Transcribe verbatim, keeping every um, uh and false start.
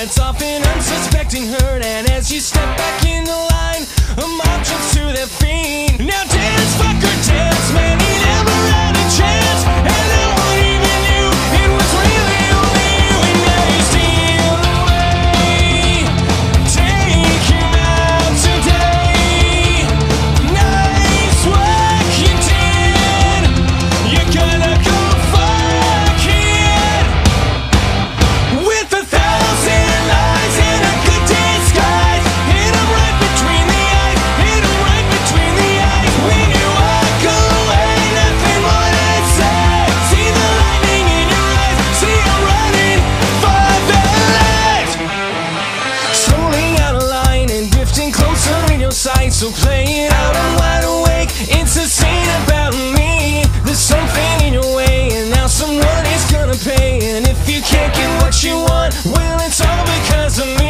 glance off an unsuspecting herd, and as you step back in the line, a mob jumps to their feet. Now dance, fucker, dance, man, he never had a chance, and no one even knew it was really only you, and now you steal away. Take him out today. Nice work you did. You're gonna go fuck it. With a thousand lies and a good disguise, hit him right between the eyes, hit him right between the eyes. When you walk away, nothing more to say. See the lightning in your eyes, see him running for the light. Strolling out of line and drifting closer in your sight, so play it out, I'm wide awake. It's a scene about me. There's something in your way, and now someone is gonna pay. And if you can't get what you want, well, it's all because of me.